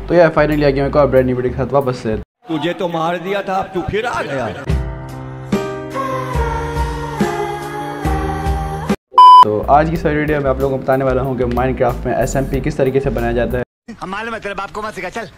तो यार फाइनली आ गया मैं ब्रांड न्यू वीडियो के साथ वापस से। तुझे तो मार दिया था, अब तू फिर आ गया। तो आज की सारी वीडियो मैं आप लोगों को बताने वाला हूँ कि माइनक्राफ्ट में SMP किस तरीके से बनाया जाता है। हम मालूम है तेरे बाप को मत सिखा, चल।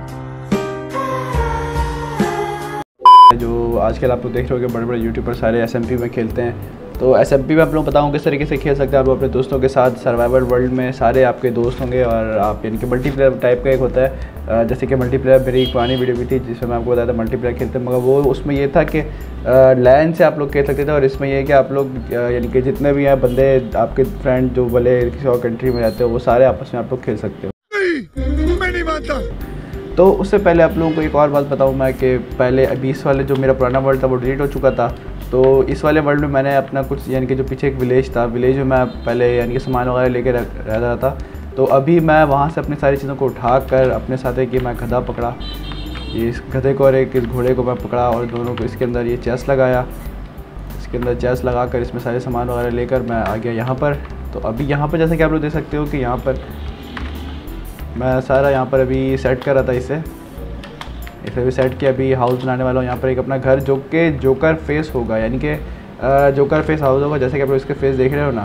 जो आजकल आप लोग देख रहे हो कि बड़े बड़े यूट्यूबर सारे SMP में खेलते हैं। तो SMP में आप लोग बताऊँ किस तरीके से खेल सकते हैं। आप अपने दोस्तों के साथ सर्वाइवल वर्ल्ड में सारे आपके दोस्त होंगे और आप यानी कि मल्टीप्लेयर टाइप का एक होता है। जैसे कि मल्टीप्लेयर मेरी एक पुरानी वीडियो भी थी जिसमें मैं आपको बताया था मल्टीप्लेयर खेलते हैं, मगर वो उसमें ये था कि लैन से आप लोग खेल सकते थे। और इसमें ये है कि आप लोग यानी कि जितने भी हैं बंदे आपके फ्रेंड जो भले किसी और कंट्री में रहते हो वो सारे आपस में आप लोग खेल सकते हो। मैं नहीं मानता। तो उससे पहले आप लोगों को एक और बात बताऊं मैं कि पहले अभी इस वाले जो मेरा पुराना वर्ल्ड था वो डिलीट हो चुका था। तो इस वाले वर्ल्ड में मैंने अपना कुछ यानी कि जो पीछे एक विलेज था, विलेज में मैं पहले यानी कि सामान वगैरह लेके रह रहा था। तो अभी मैं वहाँ से अपनी सारी चीज़ों को उठा कर अपने साथ है कि मैं गधा पकड़ा, ये इस गधे को और एक इस घोड़े को मैं पकड़ा और दोनों को इसके अंदर ये चेस्ट लगाया। इसके अंदर चेस्ट लगा कर इसमें सारे सामान वगैरह लेकर मैं आ गया यहाँ पर। तो अभी यहाँ पर जैसे कि आप लोग देख सकते हो कि यहाँ पर मैं सारा यहाँ पर अभी सेट कर रहा था इसे भी सेट किया। अभी हाउस बनाने वाला हूँ यहाँ पर एक अपना घर जो कि जोकर फेस होगा, यानी कि जोकर फेस हाउस होगा। जैसे कि आप लोग इसके फेस देख रहे हो ना,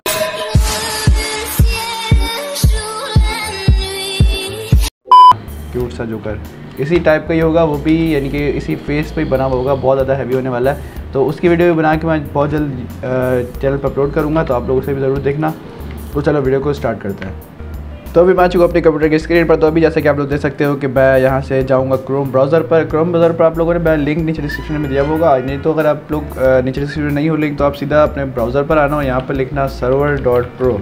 क्यूट सा जोकर इसी टाइप का ही होगा वो भी, यानी कि इसी फेस पे ही बना हुआ होगा। बहुत ज़्यादा हैवी होने वाला है। तो उसकी वीडियो भी बना के मैं बहुत जल्द चैनल पर अपलोड करूँगा, तो आप लोग उसे भी ज़रूर देखना। तो चलो वीडियो को स्टार्ट करते हैं। तो अभी मैं आ चुका अपने कंप्यूटर की स्क्रीन पर। तो अभी जैसे कि आप लोग देख सकते हो कि मैं यहाँ से जाऊँगा क्रोम ब्राउज़र पर। क्रोम ब्राउज़र पर आप लोगों ने मैं लिंक नीचे डिस्क्रिप्शन में दिया होगा, नहीं तो अगर आप लोग नीचे डिस्क्रिप्शन में नहीं हो लिंक तो आप सीधा अपने ब्राउज़र पर आना और यहाँ पर लिखना server.pro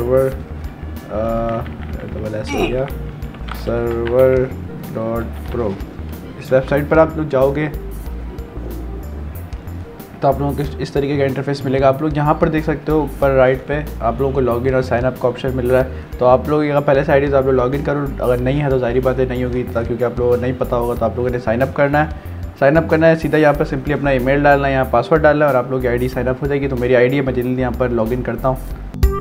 server.pro। इस वेबसाइट पर आप लोग जाओगे तो आप लोगों को इस तरीके का इंटरफेस मिलेगा। आप लोग यहाँ पर देख सकते हो ऊपर राइट पे आप लोगों को लॉगिन और साइन अप का ऑप्शन मिल रहा है। तो आप लोग अगर पहले से आईडी तो आप लोग लॉगिन करो, अगर नहीं है तो ज़ाहिर बात है नहीं होगी, क्योंकि आप लोगों को नहीं पता होगा। तो आप लोगों ने साइन अप करना है सीधा यहाँ पर सिंपली अपना ईमेल डालना है, यहाँ पासवर्ड डालना है और आप लोग की आईडी साइन अप हो जाएगी। तो मेरी आईडी है, मैं जल्दी यहाँ पर लॉगिन करता हूँ।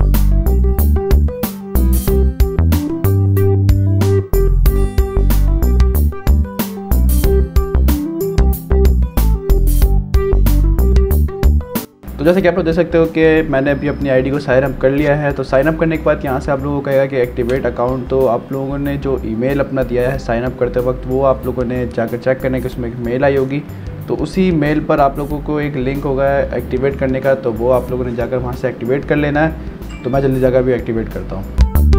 तो जैसे कि आप लोग देख सकते हो कि मैंने अभी अपनी आईडी को साइन अप कर लिया है। तो साइन अप करने के बाद यहाँ से आप लोगों को कहेगा कि एक्टिवेट अकाउंट। तो आप लोगों ने जो ईमेल अपना दिया है साइन अप करते वक्त वो आप लोगों ने जाकर चेक करने की उसमें एक मेल आई होगी। तो उसी मेल पर आप लोगों को एक लिंक होगा एक्टिवेट करने का, तो वो आप लोगों ने जाकर वहाँ से एक्टिवेट कर लेना है। तो मैं जल्दी जाकर भी एक्टिवेट करता हूँ।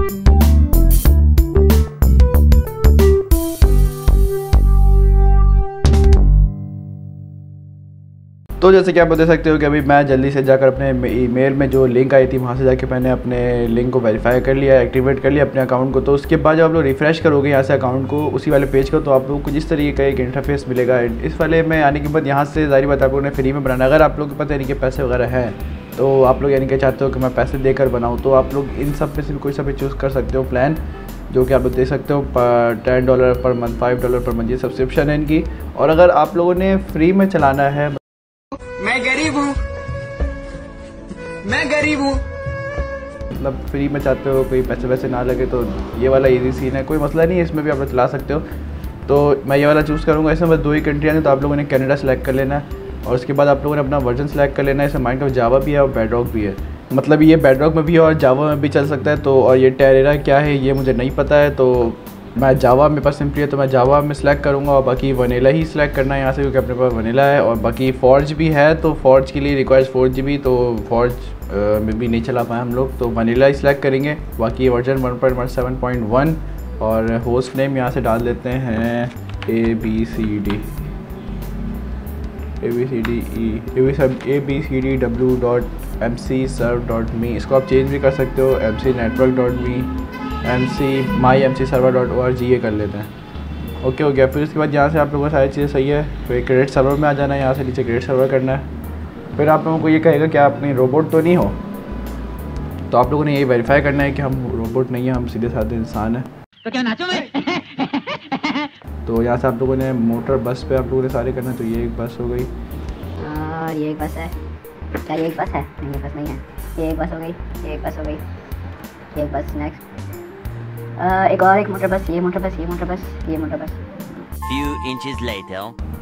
तो जैसे कि आप देख सकते हो कि अभी मैं जल्दी से जाकर अपने ईमेल में जो लिंक आई थी वहाँ से जाके मैंने अपने लिंक को वेरीफाई कर लिया, एक्टिवेट कर लिया अपने अकाउंट को। तो उसके बाद जब आप लोग रिफ्रेश करोगे यहाँ से अकाउंट को उसी वाले पेज को, तो आप लोगों को जिस तरीके का एक इंटरफेस मिलेगा। इस वाले में आने के बाद यहाँ से जारी बात आप लोगों ने फ्री में बनाना। अगर आप लोगों के पास यानी कि पैसे वगैरह हैं तो आप लोग यानी कि चाहते हो कि मैं पैसे देकर बनाऊँ, तो आप लोग इन सब में से भी कोई सा भी चूज़ कर सकते हो प्लान, जो कि आप लोग देख सकते हो $10 पर मंथ, $5 पर मंथ ये सब्सक्रिप्शन है इनकी। और अगर आप लोगों ने फ्री में चलाना है, मैं गरीब हूँ, मतलब फ्री में चाहते हो कोई पैसे वैसे ना लगे, तो ये वाला इजी सीन है, कोई मसला नहीं है, इसमें भी आप लोग चला सकते हो। तो मैं ये वाला चूज़ करूँगा। इसमें बस 2 ही कंट्रियाँ हैं, तो आप लोगों ने कनाडा सेलेक्ट कर लेना है और उसके बाद आप लोगों ने अपना वर्जन सेलेक्ट कर लेना है। इसमें माइनक्राफ्ट जावा भी है और बेडरॉक भी है, मतलब ये बेडरॉक में भी है और जावा में भी चल सकता है। तो और ये टेरेरा क्या है ये मुझे नहीं पता है, तो मैं जावा मेरे पास सिंपली है तो मैं जावा में सेलेक्ट करूँगा। और बाकी वनीला ही सिलेक्ट करना है यहाँ से, क्योंकि अपने पास वनीला है। और बाकी फॉर्ज भी है, तो फॉर्ज के लिए रिक्वायर्स 4GB, तो फॉर्ज में भी नहीं चला पाए हम लोग, तो वनीला ही सिलेक्ट करेंगे। बाकी वर्जन 1.7.1 और होस्ट नेम यहाँ से डाल देते हैं abcdw.mcserve.me। इसको आप चेंज भी कर सकते हो, mcnetwork.me, myMCserver.org ये कर लेते हैं। ओके हो गया। फिर उसके बाद यहाँ से आप लोगों को सारी चीज़ें सही है, फिर क्रेडिट सर्वर में आ जाना है, यहाँ से नीचे क्रेडिट सर्वर करना है। फिर आप लोगों को ये कहेगा कि आप अपनी रोबोट तो नहीं हो, तो आप लोगों ने यही वेरीफाई करना है कि हम रोबोट नहीं है, हम सीधे साधे इंसान हैं। तो क्या नाचो मैं? तो यहाँ से आप लोगों ने मोटर बस पे आप लोगों ने सारे करना है। तो ये एक बस हो गई और ये एक बस है। क्या ये एक बस है? नहीं ये बस नहीं है, ये एक बस हो गई, ये एक बस हो गई, ये एक बस नेक्स्ट एक मोटर बस, ये मोटर बस, ये मोटर बस, ये मोटर बस। Few inches later.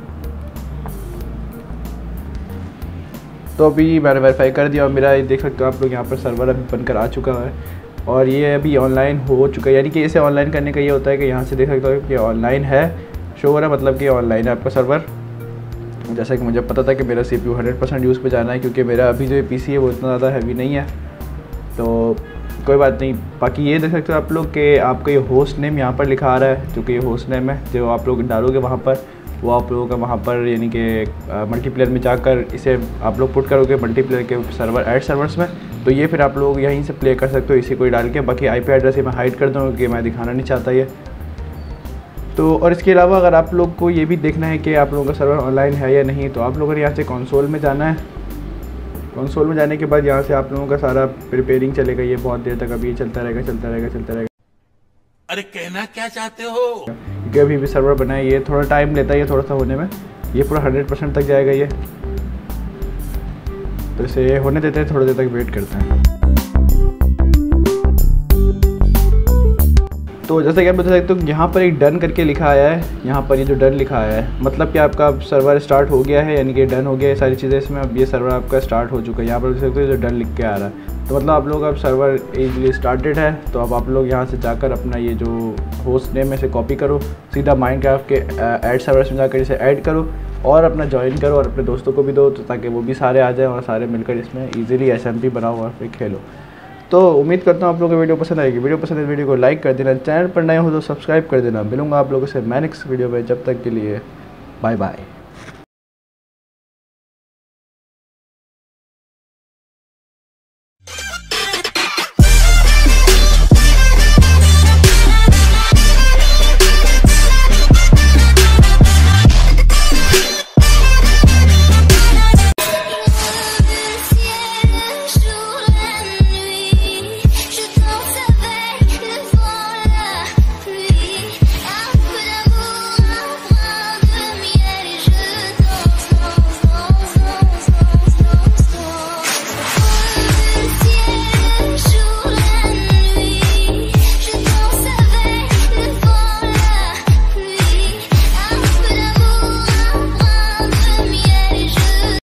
तो अभी मैंने वेरीफाई कर दिया और मेरा ये देख सकते हो आप लोग यहाँ पर सर्वर अभी बनकर आ चुका है और ये अभी ऑनलाइन हो चुका है। यानी कि इसे ऑनलाइन करने का ये होता है कि यहाँ से देख सकते हो कि ऑनलाइन है, शो हो रहा है, मतलब कि ऑनलाइन है आपका सर्वर। जैसा कि मुझे पता था कि मेरा CPU 100% यूज़ पे जाना है, क्योंकि मेरा अभी जो PC है वो इतना ज़्यादा हैवी नहीं है, तो कोई बात नहीं। बाकी ये देख सकते हो आप लोग कि आपका ये होस्ट नेम यहाँ पर लिखा आ रहा है, जो कि ये होस्ट नेम है जो आप लोग डालोगे वहाँ पर, वो आप लोगों का वहाँ पर यानी कि मल्टीप्लेयर में जाकर इसे आप लोग पुट करोगे मल्टीप्लेयर के सर्वर ऐड सर्वर्स में, तो ये फिर आप लोग यहीं से प्ले कर सकते हो इसी को डाल के। बाकी IP एड्रेस मैं हाइड कर दूँगा कि मैं दिखाना नहीं चाहता ये तो। और इसके अलावा अगर आप लोग को ये भी देखना है कि आप लोगों का सर्वर ऑनलाइन है या नहीं, तो आप लोगों ने यहाँ से कंसोल में जाना है। कंसोल में जाने के बाद यहाँ से आप लोगों का सारा प्रिपेयरिंग चलेगा, ये बहुत देर तक अभी चलता रहेगा चलता रहेगा चलता रहेगा। अरे कहना क्या चाहते हो? क्योंकि अभी भी सर्वर बना है, ये थोड़ा टाइम लेता है ये थोड़ा सा होने में, ये पूरा 100% तक जाएगा ये, तो इसे होने देते हैं, थोड़ी देर तक वेट करते हैं। तो जैसे कि आप बता सकते हो यहाँ पर एक डन करके लिखा आया है, यहाँ पर ये जो डन लिखा आया है मतलब कि आपका सर्वर स्टार्ट हो गया है, यानी कि डन हो गया है सारी चीज़ें इसमें। अब ये सर्वर आपका स्टार्ट हो चुका है, यहाँ पर देख सकते हो जो डन लिख के आ रहा है, तो मतलब आप लोग अब सर्वर इजीली स्टार्टेड है। तो अब आप लोग यहाँ से जाकर अपना ये जो होस्ट नेम है इसे कॉपी करो, सीधा माइनक्राफ्ट के ऐड सर्वर्स में जाकर इसे ऐड करो और अपना ज्वाइन करो और अपने दोस्तों को भी दो, तो ताकि वो भी सारे आ जाएँ और सारे मिलकर इसमें ईजिली SMP बनाओ और फिर खेलो। तो उम्मीद करता हूँ आप लोगों को वीडियो पसंद आएगी। वीडियो पसंद है वीडियो को लाइक कर देना, चैनल पर नए हो तो सब्सक्राइब कर देना। मिलूंगा आप लोगों से मैं नेक्स्ट वीडियो में, जब तक के लिए बाय बाय।